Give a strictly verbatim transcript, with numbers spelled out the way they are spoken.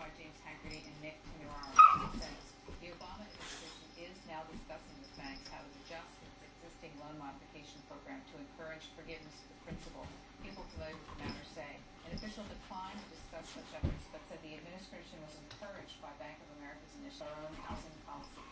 by James Haggerty and Nick Timuraro. It says, the Obama administration is now discussing with banks how to adjust its existing loan modification program to encourage forgiveness of the principal. People familiar with the matter say an official declined to discuss such efforts, but said the administration was encouraged by Bank of America's initial own housing policy